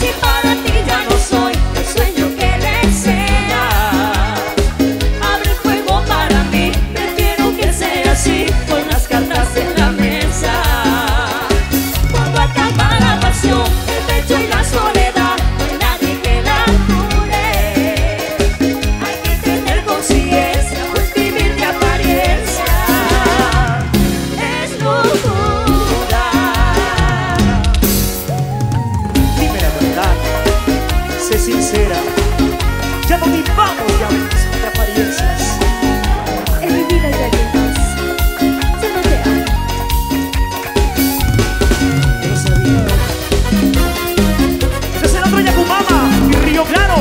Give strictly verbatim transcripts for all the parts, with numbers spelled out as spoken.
si para ti ya no soy el sueño que deseas. Abre el fuego para mí, prefiero que sea así, con las cartas en la mesa. Cuando acaba la pasión, el pecho y la soledad, no hay nadie que la cure. Hay que tener conciencia, pues vivir de apariencia es locura. Dime la verdad, sé sincera. Ya no vivamos ya de apariencias. En mi vida hay alguien más, solo te amo. Yo lo sabía. Este es el otro Yacumama y Río Claro.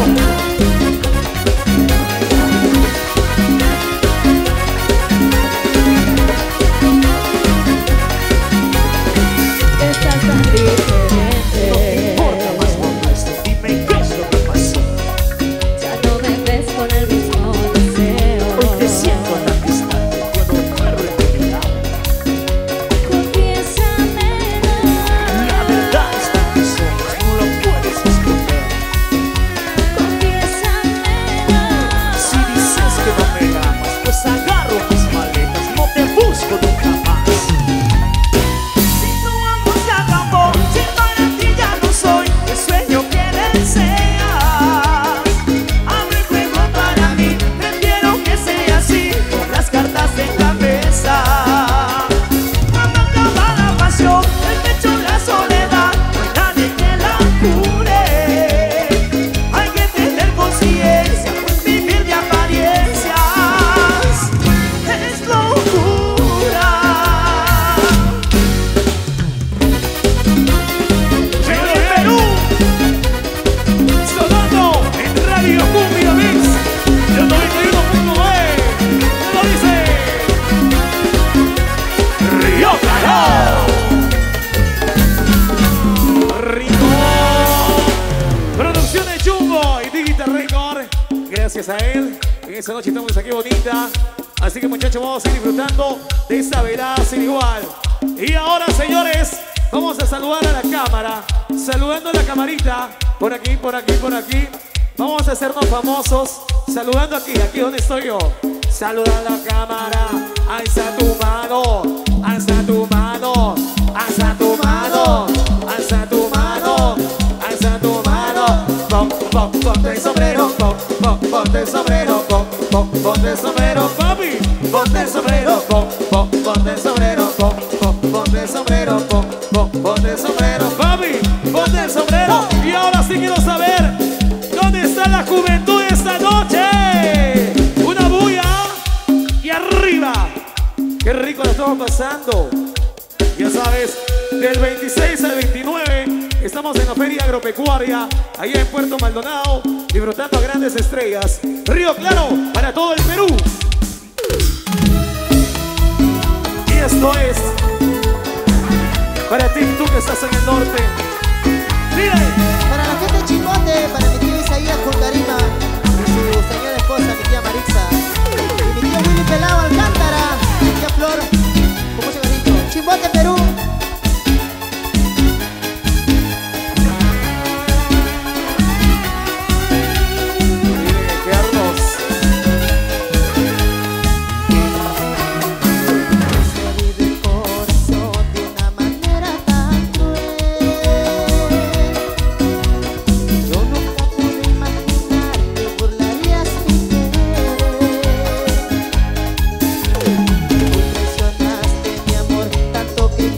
Estás tan No te diferente. importa más lo nuestro, dime qué es lo que pasó. Ya no me ves con el mismo deseo. Hoy te siento tan distante cuando muero en tu lado. Confiésame. La verdad está en tus ojos, no lo puedes esconder. Confiésame. Si dices que no me amas, pues agarro mis maletas, no te busco nunca más. Si tu amor se acabó, si para ti ya no soy el sueño que deseas. Abre el juego para mí, prefiero que sea así, con las cartas en la mesa. Cuando acaba la pasión, el pecho y la soledad, no hay nadie que la cure. Hay que tener conciencia, pues vivir de apariencias es locura. Llegó el Perú, sonando en Radio Cumbia Mix, el noventa y uno punto nueve. Lo dice Río Claro. Rico. Producciones Jumbo y Digital Record. Gracias a él. En esa noche estamos aquí bonita. Así que muchachos, vamos a ir disfrutando de esta velada sin igual. Y ahora, señores, vamos a saludar a la cámara. Saludando a la camarita. Por aquí, por aquí, por aquí. Vamos a hacernos famosos. Saludando aquí, aquí donde estoy yo. Saluda a la cámara. Alza tu mano. Alza tu mano. Alza tu mano. Alza tu mano. Alza tu mano. Pon, pon, ponte el sombrero. Pon, pon, ponte el sombrero. Pon, pon, ponte el sombrero, papi. Ponte el sombrero. Pon, pon, ponte el sombrero. Pon, pon, ponte el sombrero. Pon, pon, ponte el sombrero, papi. Ponte el sombrero. Y ahora sí quiero saber dónde está la juventud esta noche. Una bulla y arriba. Qué rico la estamos pasando. Ya sabes, del veintiséis al veintinueve estamos en la Feria Agropecuaria, allá en Puerto Maldonado, disfrutando a grandes estrellas. Río Claro para todo el Perú. Y esto es para ti, tú que estás en el norte. Mire. Para la gente de Chimbote, para mi tío Isaías Congarima y su señora esposa, mi tía Marixa. Y mi tío Willy Pelao Alcántara, mi tía Flor, ¿cómo se llama dicho? Chimbote, Perú. Que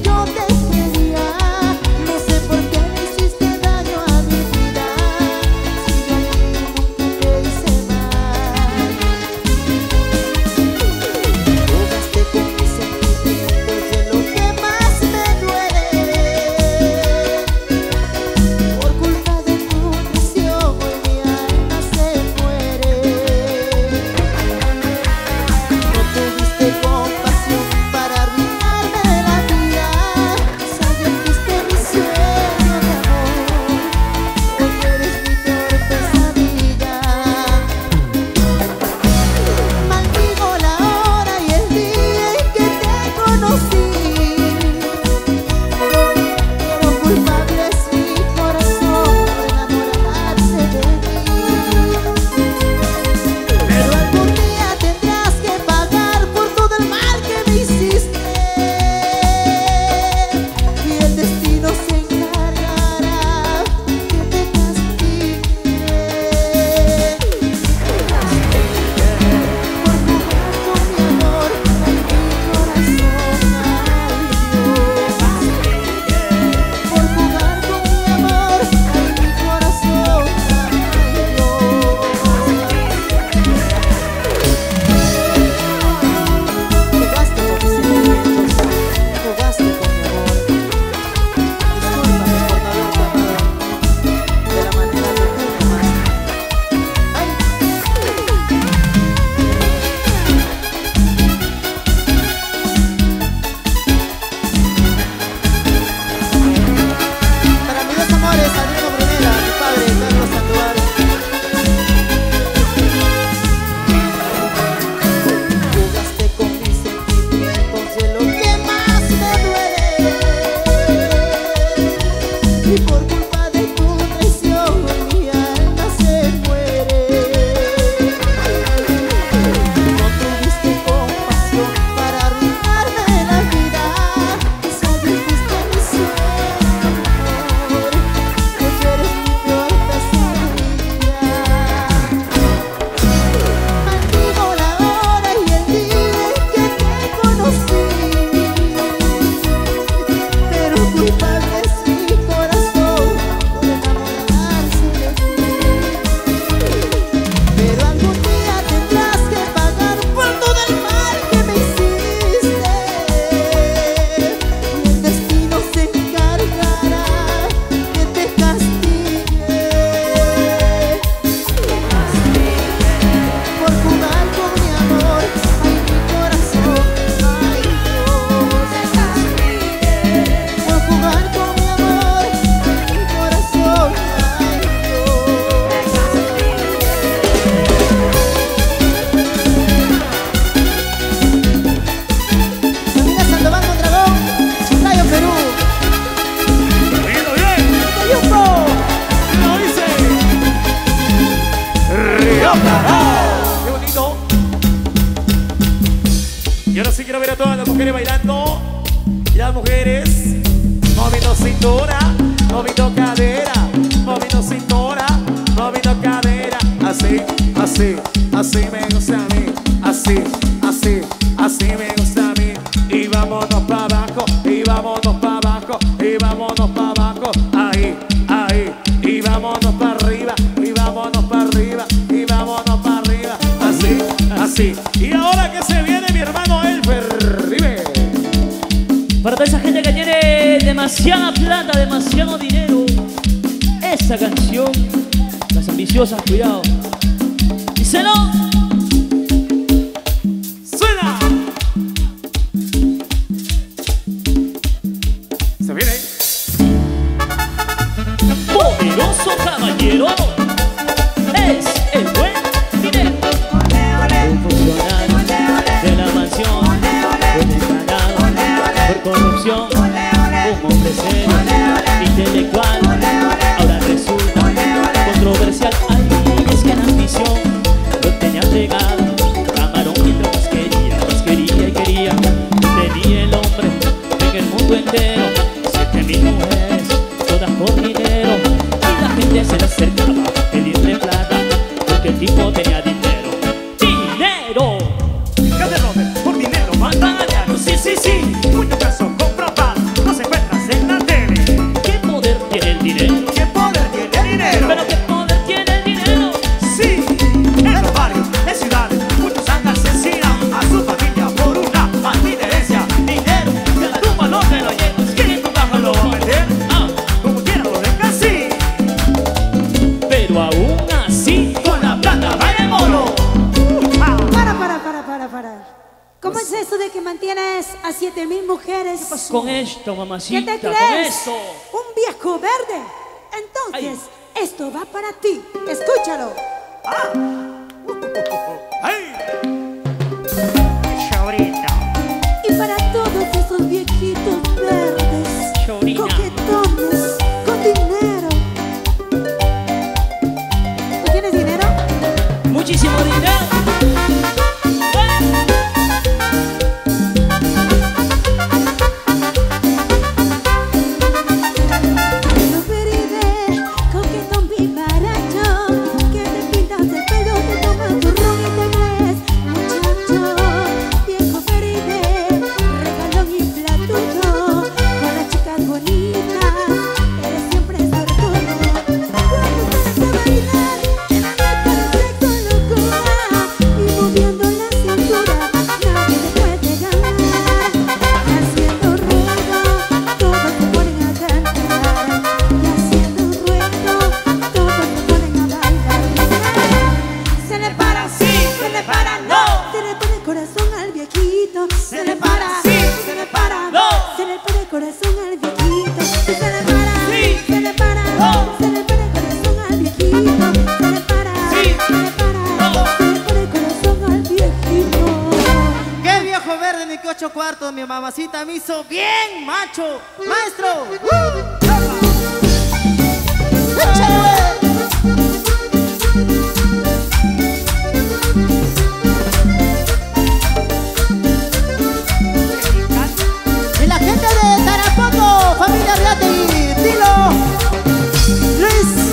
quiero ver a todas las mujeres bailando. Y las mujeres moviendo cintura, moviendo cadera, moviendo cintura, moviendo cadera. Así, así, así me gusta a mí. Así, así, así me gusta a mí. Y vámonos para abajo, y vámonos para abajo, y vámonos para abajo. Ahí, ahí, y vámonos para arriba, y vámonos para arriba, y vámonos para arriba. Así, así. Y ahora que se viene mi hermano Elfer, dime. Para toda esa gente que tiene demasiada plata, demasiado dinero, esa canción, las ambiciosas, cuidado. Díselo. ¡Suena! Se viene. Poderoso caballero es el buen dinero. Un funcionario de la mansión fue declarado por corrupción. Un hombre serio, intelectual, ahora resulta controversial. Ay, es que la ambición lo tenía pegado. Camarón mientras más quería, más quería y quería. Tenía el hombre en el mundo entero siete mil mujeres, todas por dinero. Y la gente se le acercaba a pedirle plata, porque el tipo tenía dinero. ¡Dinero! Caderones, por dinero matan a diario, sí, sí, sí. Mucho caso, compra pan, no se encuentras en la tele. ¿Qué poder tiene el dinero? ¿Qué poder tiene el dinero? ¿Pero qué poder tiene el dinero? Sí, en los barrios, en ciudades, muchos han asesinado a su familia por una maldita herencia. Dinero, que la tumba no te lo llevas, que en tu caja lo va a meter. Ah, Como quiera lo deja así, pero aún así, con la plata va el mono. Ah. Para, para, para, para, para. ¿Cómo es eso de que mantienes a siete mil mujeres? con esto, ¿Qué mamacita, te con crees? esto. ¿Un viejo verde? Entonces, esto va para ti. Escúchalo. ¡Ay! Chaurita. Y para todos esos viejitos verdes, Chaurina. coquetones, con dinero. ¿Tú tienes dinero? Muchísimo dinero. Lo veré, coquetón vivaracho, que te pintas el pelo, te tomas tu ron y te crees muchacho. Viejo verde, regalón y platudo, con las chicas bonitas, eres siempre sortudo. Cuando sales a bailar, en la noche con locura, y moviendo la cintura, nadie te puede ganar. Haciendo ruido, todos te ponen a cantar. Y haciendo ruido, todos te ponen a bailar. Se le para, sí, se le para, no. Se le para el corazón al viejito. Se le para, sí, se le para, no. Se le para el corazón al viejito. Se le para, sí, se le para, no. Se le para el corazón al viejito. Se le para, sí, se le para, no. Se le para el corazón al viejito. ¡Qué viejo verde, mi que ocho cuartos! Mi mamacita me hizo bien, macho. ¡Maestro! ¡Échale! Y la gente de Tarapoto, familia Riati, Dilo, Luis.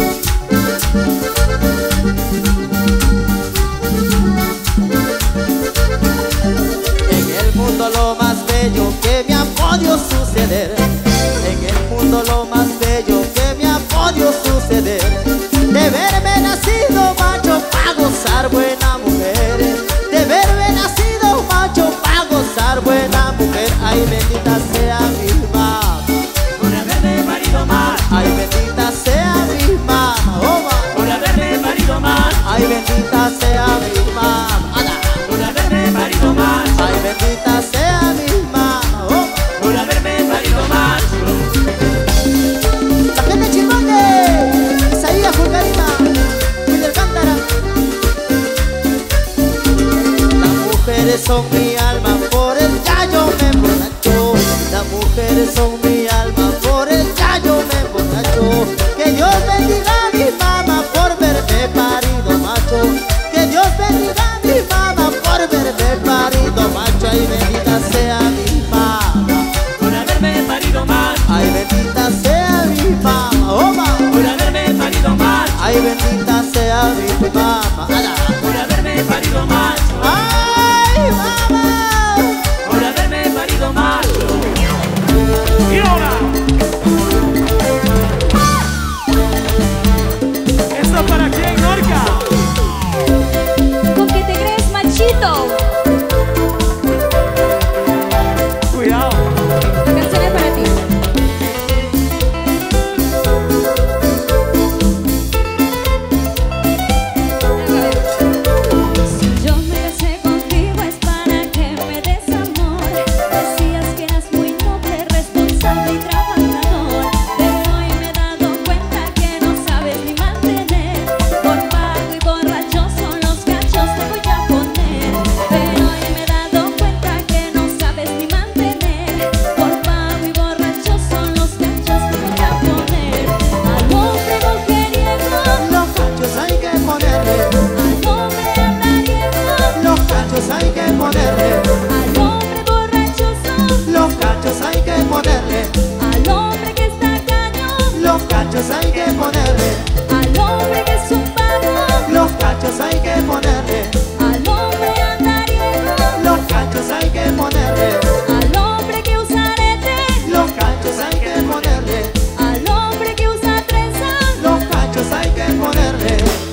En el mundo lo más bello que me ha podido suceder. En el mundo lo más bello que me ha podido suceder. De verme nacido macho pa' gozar buena mujer. De verme nacido macho pa' gozar buena mujer. Ay, bendita sea mi mamá. Por haberme marido más, Ay, bendita sea mi mamá. Oh, ma. por haberme marido más, Ay, bendita sea mi mamá. Ana. por haberme marido más, Ay, bendita sea mi mamá. Oh, ma. por haberme marido más. La gente chimote, Isaías. ¿Esto para quién, Norca? ¿Con qué te crees, machito? Cuidado. La canción es para ti. Si yo me casé contigo es para que me des amor. Decías que eras muy noble, responsable y trabajador, pero hoy me he dado cuenta que no sabes ni mantener. Por vago y borracho son los cachos te voy a poner. Pero hoy me he dado cuenta que no sabes ni mantener. Por vago y borracho son los cachos te voy a poner. Al hombre mujeriego, Los cachos hay que ponerle, al hombre andariego, los cachos hay que ponerle, al hombre borrachoso, los cachos hay que ponerle, al hombre que está cañón, los cachos hay que ponerle, al hombre que es un vago, los cachos hay que ponerle, al hombre andariego, los cachos hay que ponerle, al hombre que usa arete, los cachos hay que ponerle, al hombre que usa trenza, los cachos hay que ponerle.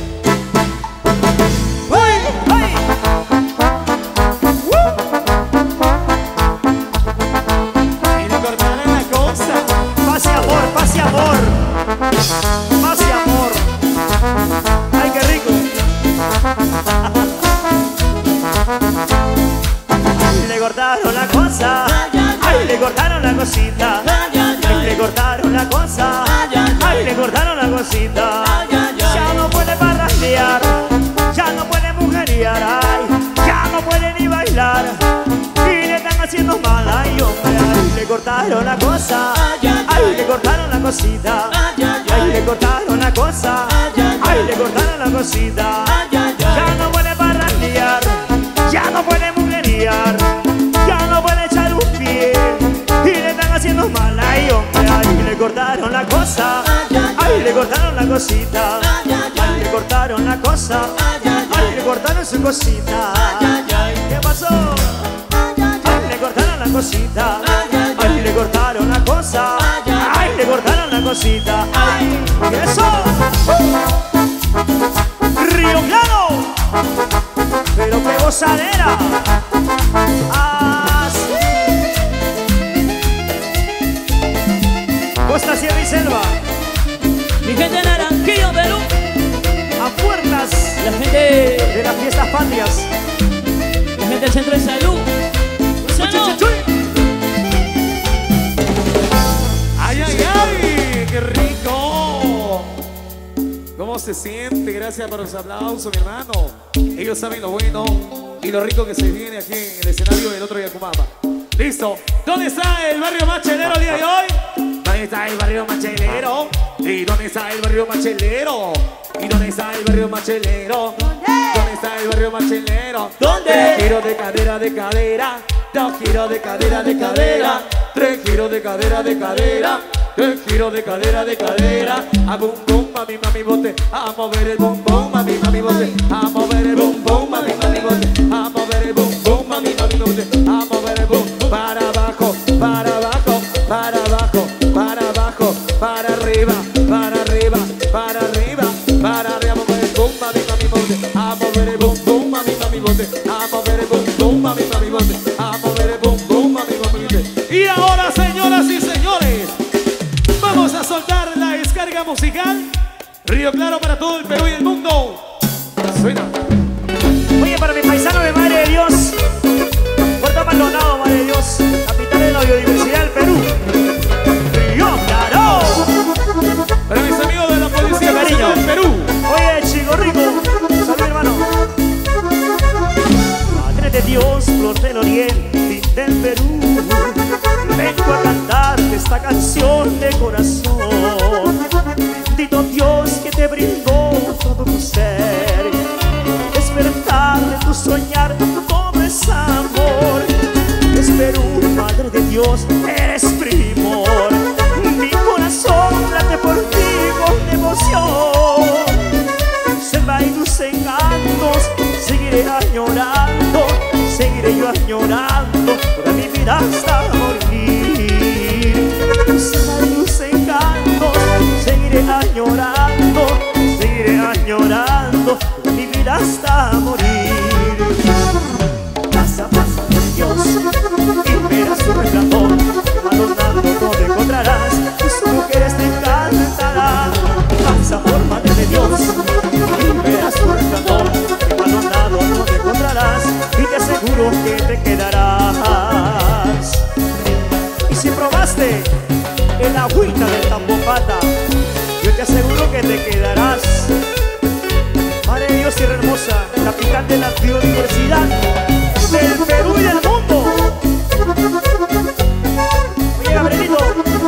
Y le cortaron la cosa. Paz y amor, paz y amor. Paz y amor. Ay, qué rico. Le cortaron la cosa. Ay, le cortaron la cosita. Ay, le cortaron la cosa. Ay, le cortaron la cosita. Ya no puede parrandear. Ya no puede mujeriar. Ay, ya no puede ni bailar. Y le están haciendo mal. Ay, hombre, ay, le cortaron la cosa. Ay, le cortaron la cosita. Ay, le cortaron la cosa. Ay, le cortaron la cosita. Ya no puede parrandear. Ya no puede mujeriar. Ya no puede echar un pie. Y le están haciendo mal. Ay, hombre, ay, le cortaron la cosa. Ay, le cortaron la cosita. Ay, le cortaron la cosa. Ay, le cortaron su cosita. ¿Qué pasó? Ay, le cortaron la cosita. Ay, le cortaron la cosa. Ay, le cortaron la cosita. Ay, ¿qué eso? Río Claro. Pero qué gozadera. Así. Costa, Sierra y Selva. Mi gente de Naranquillo, Perú, A puertas la gente, de las fiestas patrias. la gente del centro de salud. Salud. ¡Ay, ay, ay! ¡Qué rico! ¿Cómo se siente? Gracias por los aplausos, mi hermano. Ellos saben lo bueno y lo rico que se viene aquí en el escenario del otro Yacumamba. Listo. ¿Dónde está el barrio más chelero el día de hoy? ¿Dónde está el barrio más chelero? ¿Y dónde está el barrio más chelero? ¿Y dónde está el barrio más chelero? ¿Dónde está el barrio más chelero? ¿Dónde? Tres giros de cadera, de cadera. Dos giros de cadera, de cadera. Tres giros de cadera, de cadera. Tres giros de cadera, de cadera. A bum bum, mami, mami, bote. A mover el bum bum, mami, mami, bote. A mover el bum bum, mami, mami, bote. A mover el bum bum, mami, mami, bote. A mover el bum. Para abajo, para abajo, para abajo, para abajo, para arriba, para arriba, para arriba, para arriba. A mover el bum, mami, mami, bote. A mover el bum bum, mami, mami, bote. A mover el bum bum, mami, mami, bote. A mover el bum bum, mami, mami, bote. Y ahora, señoras y señores, vamos a soltar la descarga musical. Río Claro para todo el Perú y el mundo. Suena. Oye, para mi paisano de Madre de Dios, Puerto Maldonado, Madre de Dios, capital de la biodiversidad del Perú. Río Claro. Para mis amigos de la Policía Cariño. Nacional del Perú. Oye, chico rico, salud hermano. Madre de Dios, flor del oriente y del Perú, vengo a cantarte esta canción de corazón. Bendito Dios que te brindó todo tu ser, despertar de tu soñar, todo es amor. Es Perú, Madre de Dios, eres primor. Mi corazón late por ti con seguro que te quedarás. Madre de Dios, tierra hermosa, capital de la biodiversidad del Perú y del mundo. Oye, Gabrielito.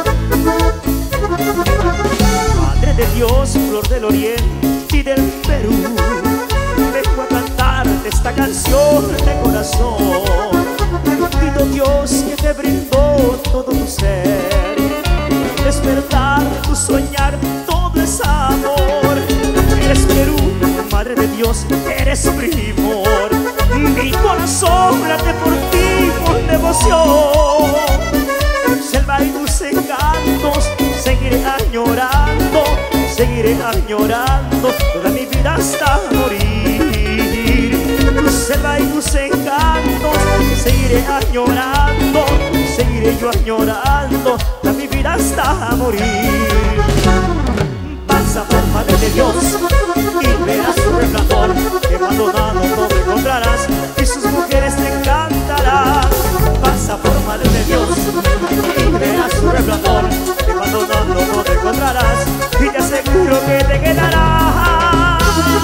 Madre de Dios, flor del oriente y del Perú, vengo a cantarte esta canción de corazón. Pido Dios que te brindó todo tu ser, despertar tu soñar, todo es amor. Eres Perú, madre de Dios, eres primor. Mi corazón late por ti con devoción. Selva y tus encantos, seguiré añorando, seguiré añorando toda mi vida hasta morir. Tu selva y tus encantos, seguiré añorando, seguiré yo añorando toda mi vida hasta morir. Pasa por madre de Dios y verás su resplandor, que abandonado no te encontrarás y sus mujeres te cantarán. Pasa por madre de Dios y verás su resplandor, que abandonado no te encontrarás y te aseguro que te quedarás.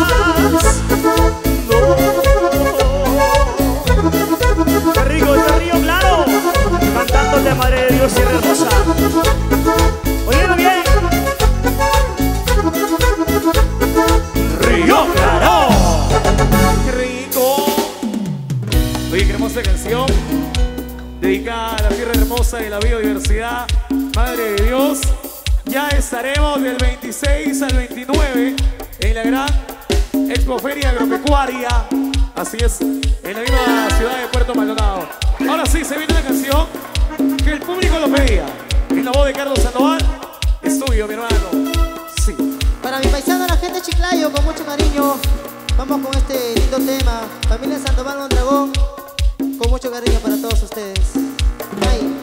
No. Qué rico, qué río claro, cantándote madre de Dios y hermosa. Óyelo bien. Río Claro. ¡Qué rico! Oye, qué hermosa canción dedicada a la tierra hermosa y la biodiversidad. Madre de Dios, ya estaremos del veintiséis al veintinueve en la gran Expoferia Agropecuaria. Así es, en la misma ciudad de Puerto Maldonado. Ahora sí, se viene una canción que el público lo pedía. En la voz de Carlos Sandoval, es tuyo, mi hermano. Sí. Para mi paisano, la gente de Chiclayo, con mucho cariño, vamos con este lindo tema. Familia Sandoval Mondragón, con mucho cariño para todos ustedes. Ay.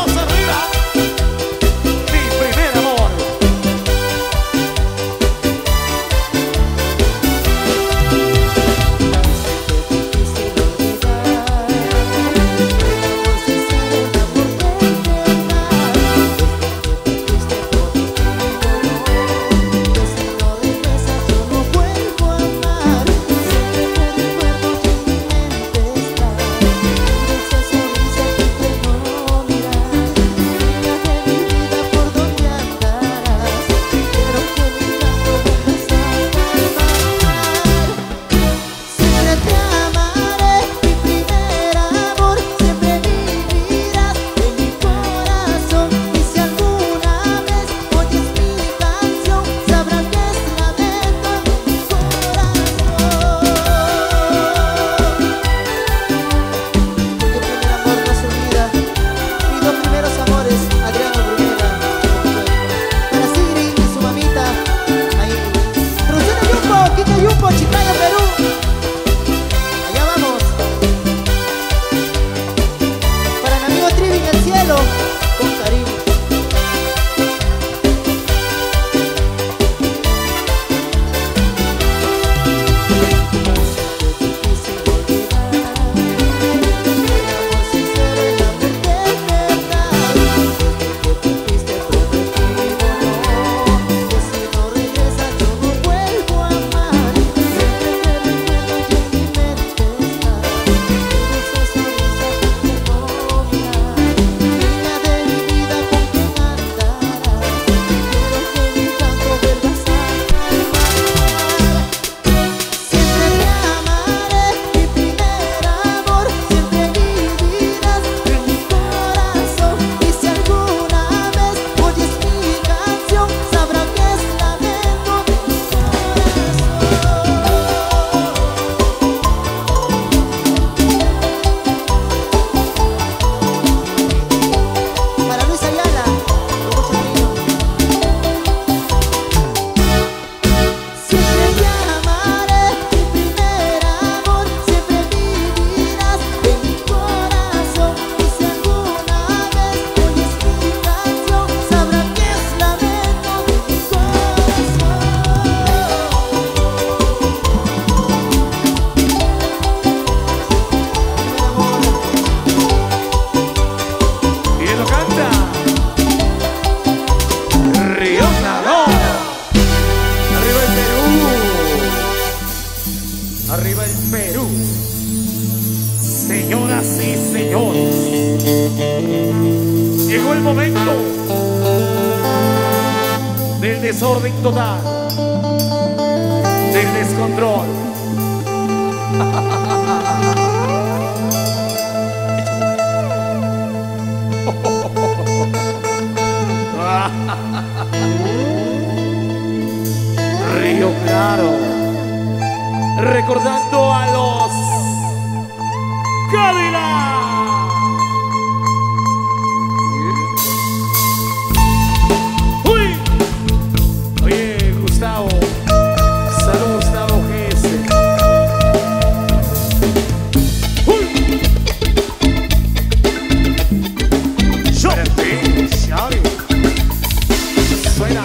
Mi primer amor. Sí, señor. Llegó el momento del desorden total, del descontrol. Río Claro, recordando a los Cadillac. Uy, oye Gustavo, salud Gustavo G S. Uy, yo, Shari, suena.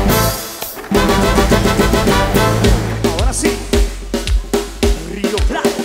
Río Claro.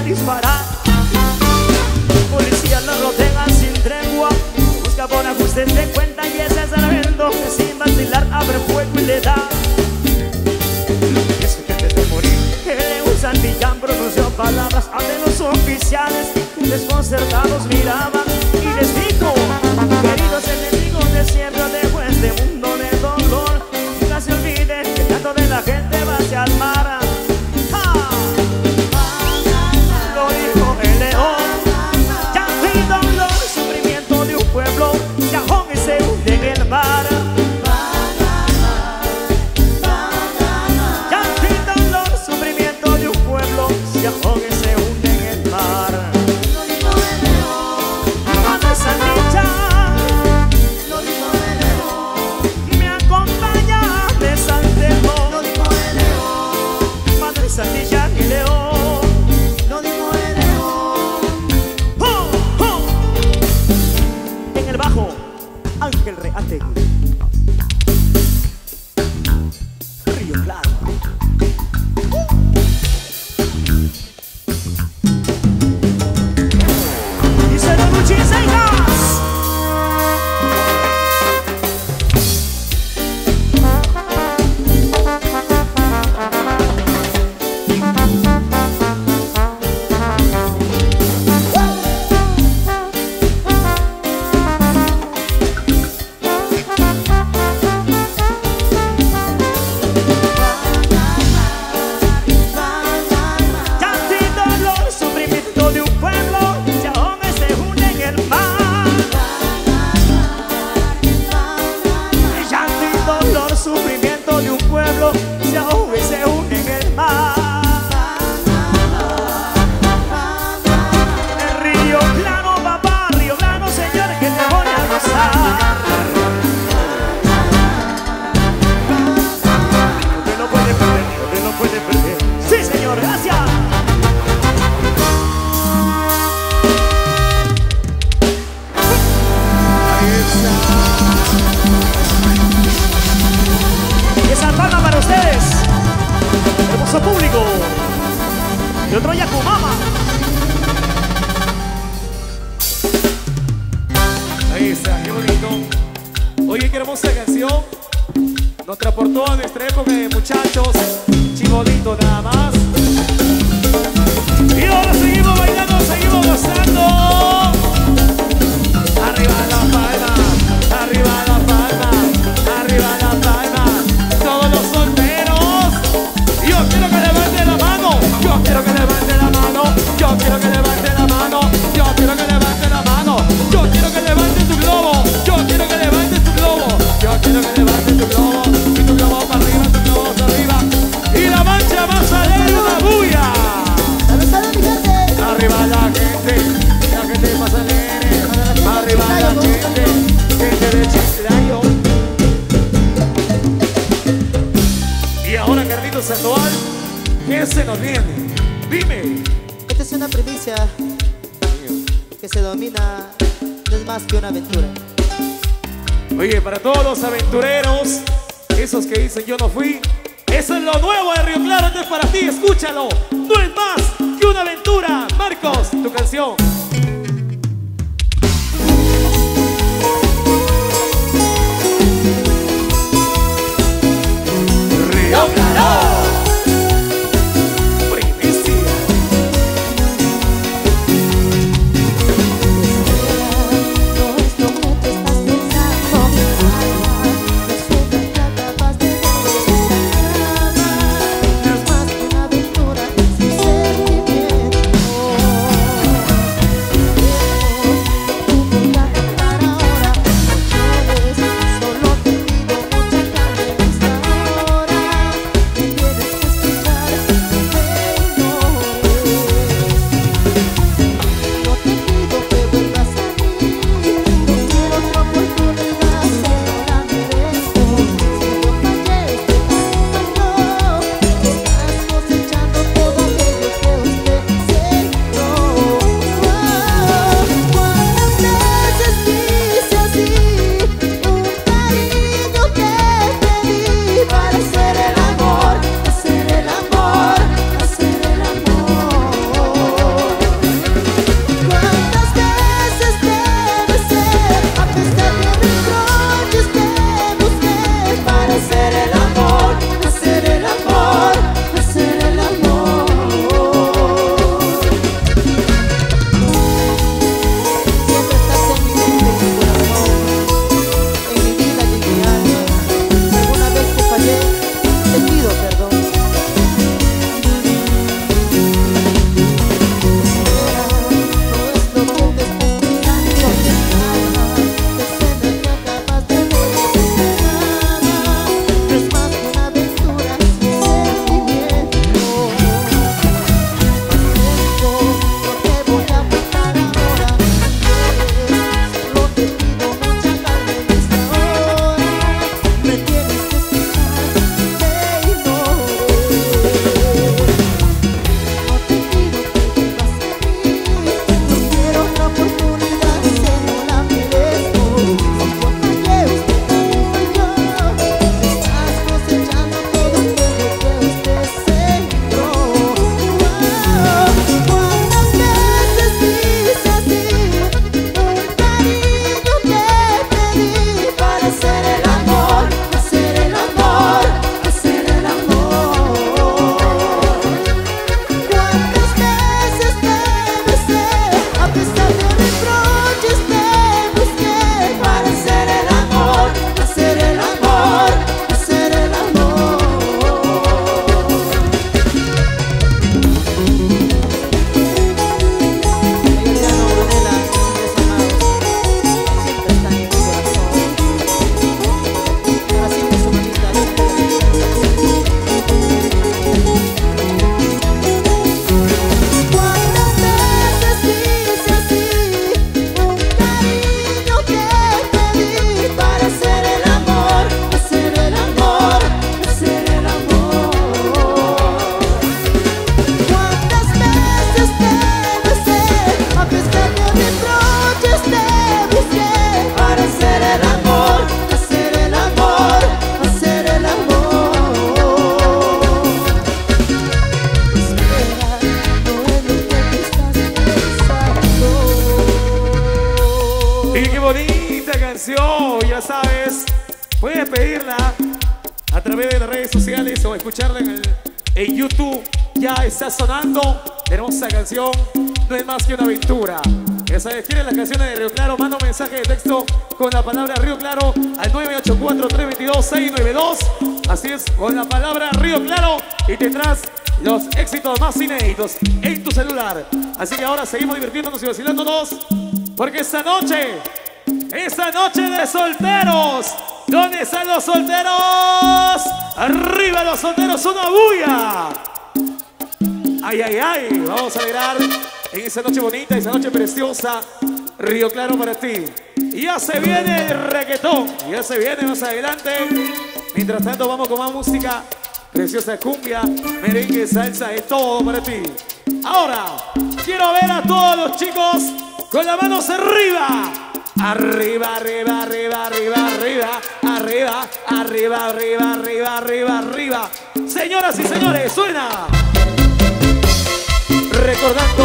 disparar. Policías lo rodean sin tregua, busca por ajustes de cuenta y ese es el evento que sin vacilar abre fuego y le da. Eso que antes de morir, el Santillán pronunció palabras ante los oficiales, desconcertados miraban y les dijo: queridos enemigos de siempre, dejo este mundo de dolor, nunca se olviden que tanto de la gente va hacia el mar. ¡Ja! Lo dijo el león. Llanto y dolor, sufrimiento de un pueblo se ahoga y se hunde en el mar. Llanto y dolor, sufrimiento de un pueblo se ahoga y se hunde en el mar. Madre Santillán, me acompaña de San Telmo. Madre Santillán y León. ¡Oh! ¡Oh! En el bajo, Ángel Reategui. Río Claro. Y se lo muchísimas. Llanto y dolor, sufrimiento de un pueblo se ahoga y se hunde en el mar. Llanto y dolor, sufrimiento de un pueblo se ahoga y se hunde en el mar. El Río Claro, papá, Río Claro, señores, que te voy a gozar. Usted no puede perder, usted no puede perder. Sí, señor, gracias. Y esa palma para ustedes, hermoso público de otro Yacumama. Ahí está, qué bonito. Oye, qué hermosa canción. Nos transportó a nuestra época de muchachos, chibolito nada más. Y ahora seguimos bailando, seguimos gozando. Arriba la palma, arriba la palma, arriba la palma. Todos los solteros, yo quiero que levanten la mano, yo quiero que levanten la mano, yo quiero que levanten la mano, yo quiero que levanten la mano, yo quiero que levanten tu globo, yo quiero que levanten tu globo, yo quiero que levanten tu globo, y tu globo para arriba, tu globo para arriba, y la mancha más alegre, una bulla. ¡Salud, salud, mi gente! Arriba la gente, la gente más alegre, arriba la gente, gente de Chiclayo. Y ahora, Carlitos Sandoval, ¿qué se nos viene? Dime. Esta es una primicia que se domina, no es más que una aventura. Oye, para todos los aventureros, esos que dicen yo no fui, eso es lo nuevo de Río Claro, esto es para ti, escúchalo. No es más que una aventura. Marcos, tu canción. Río Claro. Primicia. No es lo que te estás pensando, mi alma. Resulta que acabas de ver esta cama. No es más que una aventura, es un sentimiento. Quiero tu vida para ahora. No llores, solo te pido mucha calma en esta hora. canción, ya sabes, puedes pedirla a través de las redes sociales o escucharla en, el, en YouTube. Ya está sonando la hermosa canción, no es más que una aventura. Ya sabes, ¿quieres las canciones de Río Claro? Manda un mensaje de texto con la palabra Río Claro al nueve ocho cuatro, tres dos dos, seis nueve dos. Así es, con la palabra Río Claro y tendrás los éxitos más inéditos en tu celular. Así que ahora seguimos divirtiéndonos y vacilándonos, porque esta noche, esta noche de solteros, ¿dónde están los solteros? ¡Arriba los solteros! ¡Una bulla! ¡Ay, ay, ay! Vamos a alegrar en esa noche bonita, esa noche preciosa. Río Claro para ti. Y ya se viene el reggaetón, ya se viene más adelante. Mientras tanto vamos con más música. Preciosa cumbia, merengue, salsa, de todo para ti. Ahora, quiero ver a todos los chicos con las manos arriba. Arriba, arriba, arriba, arriba, arriba, arriba, arriba, arriba, arriba, arriba, arriba. Señoras y señores, suena. Recordando.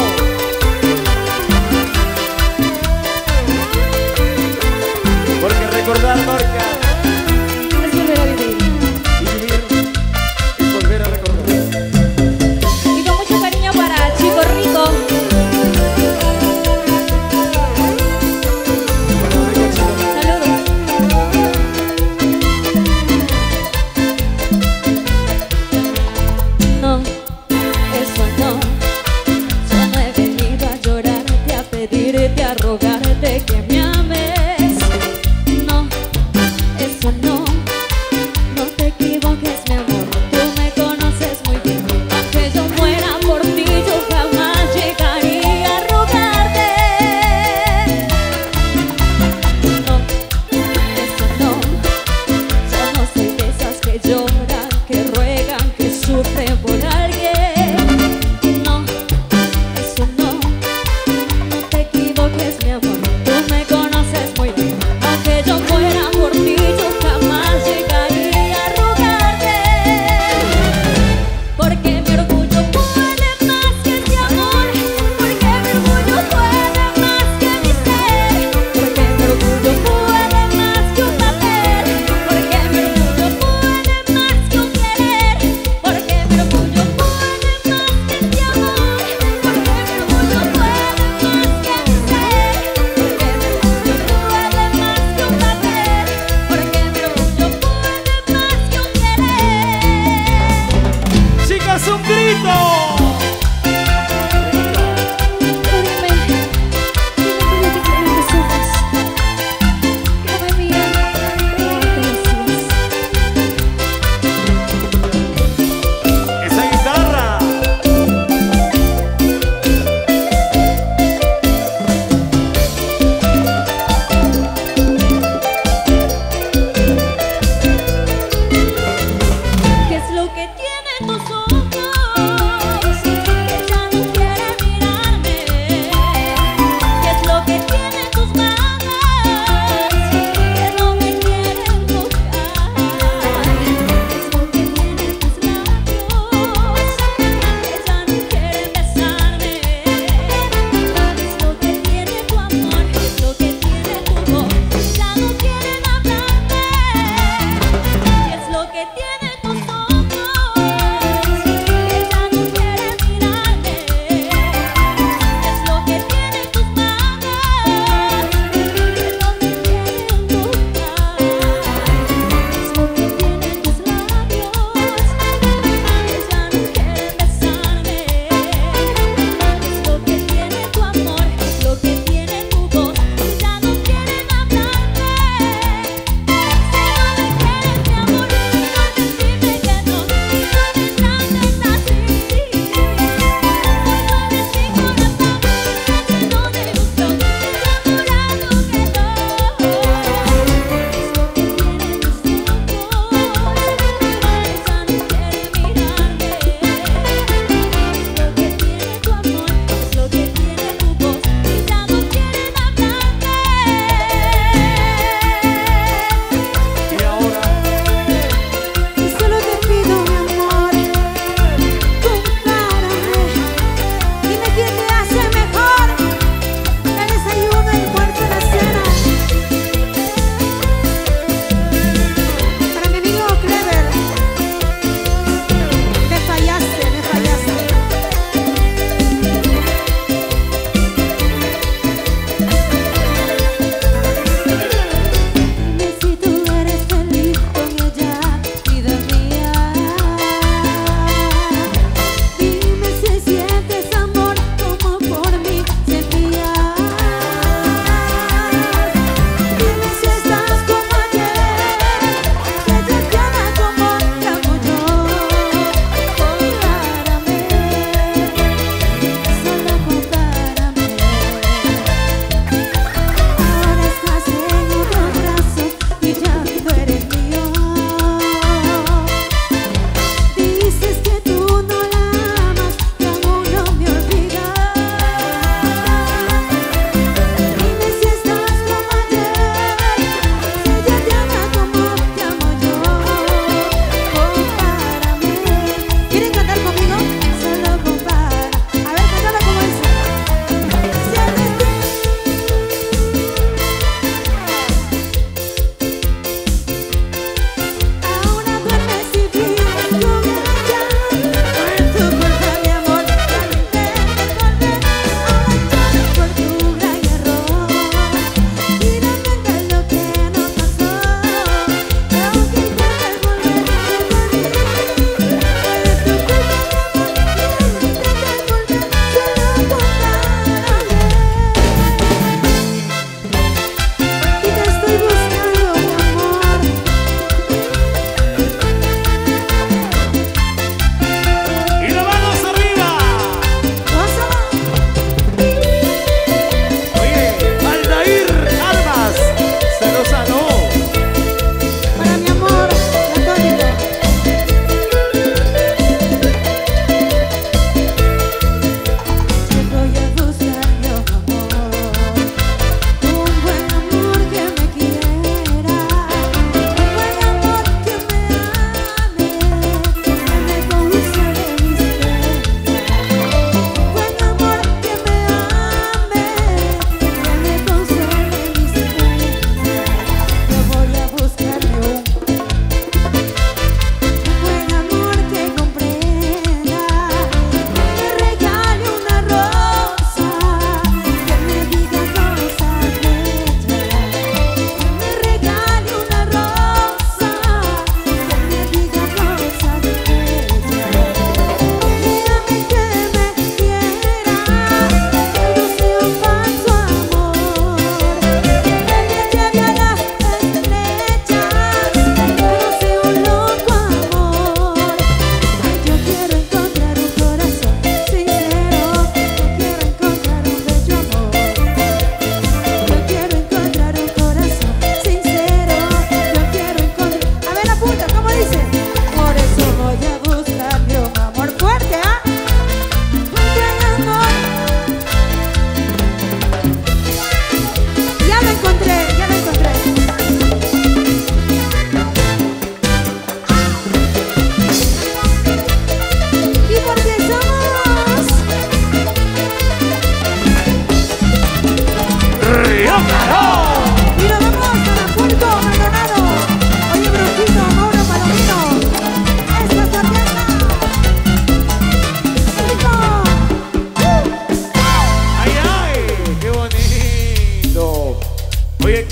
Porque recordar marca. Es volver a vivir. Y vivir es volver a recordar. Y con mucho cariño para Chico Rico. Saludos. No,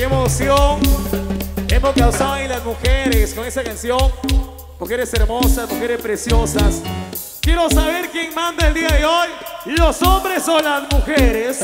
emoción hemos causado en las mujeres con esa canción. Mujeres hermosas, mujeres preciosas. Quiero saber quién manda el día de hoy, los hombres o las mujeres.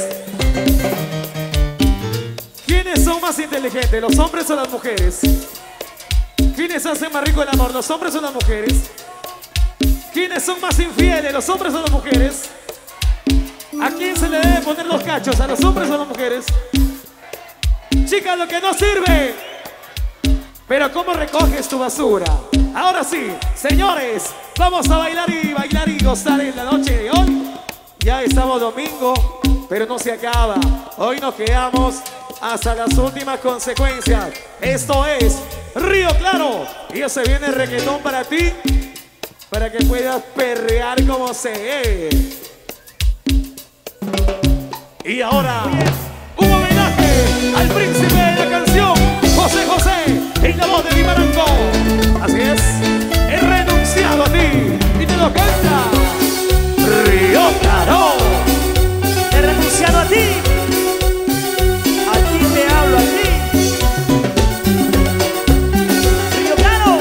¿Quiénes son más inteligentes, los hombres o las mujeres? ¿Quiénes hacen más rico el amor, los hombres o las mujeres? ¿Quiénes son más infieles, los hombres o las mujeres? ¿A quién se le debe poner los cachos, a los hombres o a las mujeres? Chicas, lo que no sirve. Pero ¿cómo recoges tu basura? Ahora sí, señores, vamos a bailar y bailar y gozar en la noche de hoy. Ya estamos domingo, pero no se acaba. Hoy nos quedamos hasta las últimas consecuencias. Esto es Río Claro. Y ya se viene el reggaetón para ti, para que puedas perrear como se debe. Y ahora, un homenaje al príncipe de la canción, José José, en la voz de Limaranco. Así es, he renunciado a ti y te lo canta Río Claro. He renunciado a ti, a ti te hablo, a ti. Río Claro.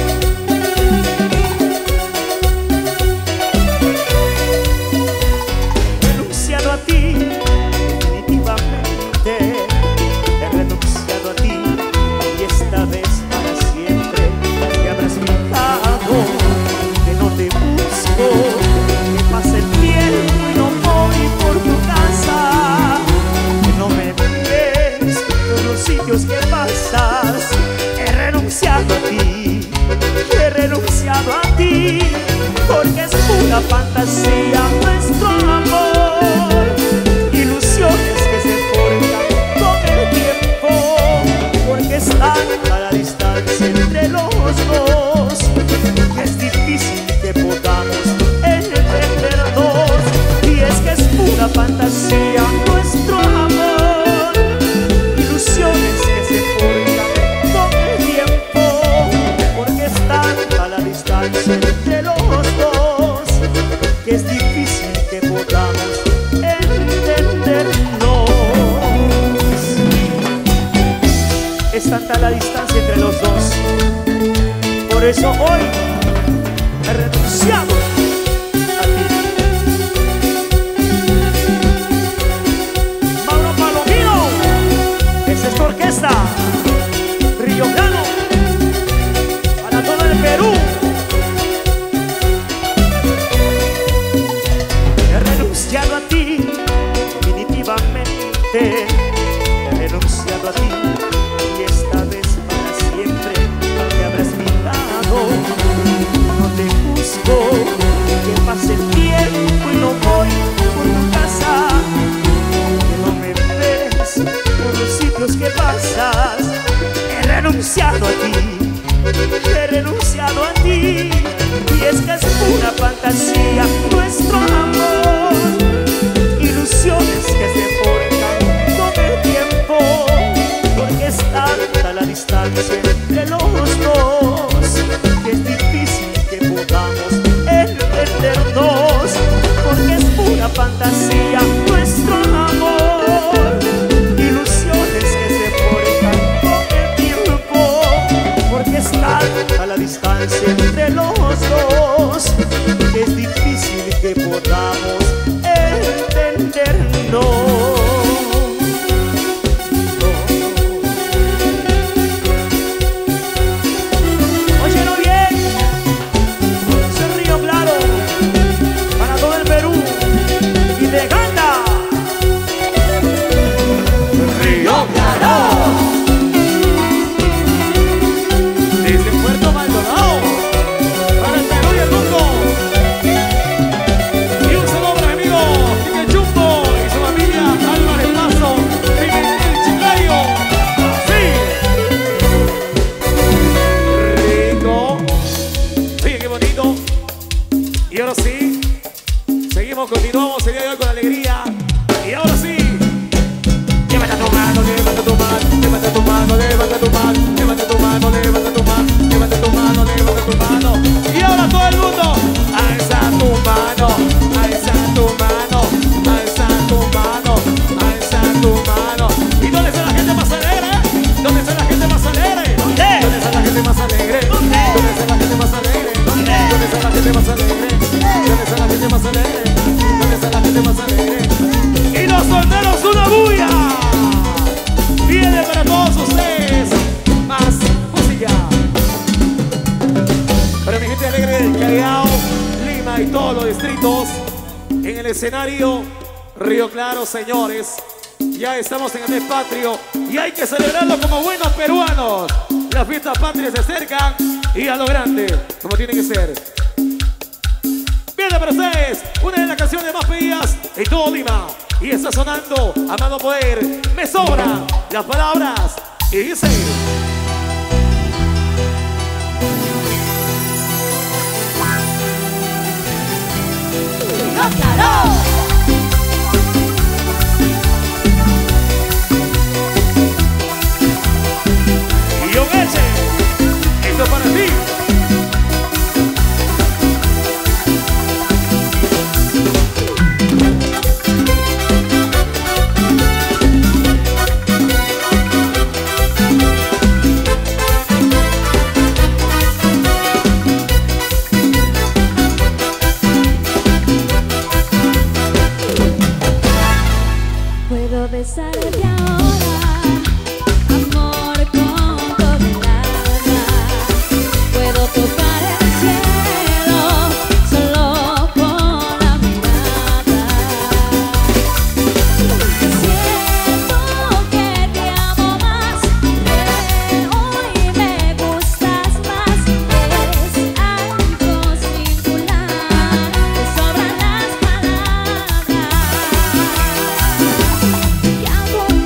He renunciado a ti, definitivamente. He renunciado a ti y esta vez para siempre te habrás fijado que no te busco, que pasa el tiempo y no voy por tu casa, que no me ves por los sitios que pasas. He renunciado a ti, he renunciado a ti, porque es pura fantasía nuestro amor, ilusiones que se forjan con el tiempo, porque es tanta la distancia entre los dos, que es difícil que podamos entendernos. Y es que es pura fantasía nuestro amor, ilusiones que se forjan con el tiempo, porque es tanta la distancia entre los dos, que es difícil que podamos entendernos. Es tanta la distancia entre los dos, por eso hoy he renunciado a ti. Mauro Palomino, esa es tu orquesta. Río Claro, para todo el Perú. He renunciado a ti, definitivamente. He renunciado a ti y esta vez para siempre te habrás mirado. No te busco, que pase el tiempo y no voy por tu casa, que no me ves por los sitios que pasas. He renunciado a ti, he renunciado a ti, y es que es pura fantasía nuestro amor, ilusiones que se forjan con el tiempo, porque es tanta la distancia entre los dos, que es difícil que podamos entendernos, porque es pura fantasía nuestro amor, ilusiones que se forjan con el tiempo, porque es tanta la distancia entre los dos, que es difícil que podamos entendernos. Óyelo bien, es el Río Claro, para todo el Perú y de Ganda. te vas a ver. Y los solteros una bulla. Viene para todos ustedes más música. Para mi gente alegre del Callao, Lima y todos los distritos, en el escenario Río Claro, señores. Ya estamos en el mes patrio y hay que celebrarlo como buenos peruanos. Las fiestas patrias se acercan y a lo grande, como tiene que ser. Viene para ustedes una de las canciones más pedidas en todo Lima. Y está sonando a mano poder. Me sobran las palabras y dice: ¡No, claro! Y John Eche, esto es para ti. Puedo besarte ahora, amor, con toda el alma. Puedo tocar el cielo solo con la mirada. Siento que te amo más, que hoy me gustas más. Es algo singular, me sobran las palabras. Ya voy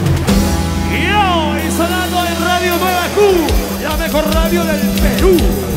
Radio del Perú.